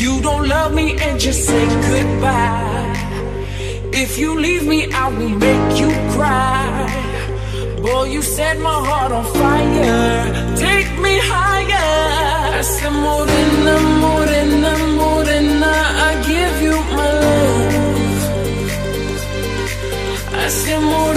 you don't love me and just say goodbye. If you leave me, I will make you cry. Boy, you set my heart on fire. Take me higher. I said, Morena, Morena, Morena, I give you my love. I said, Morena.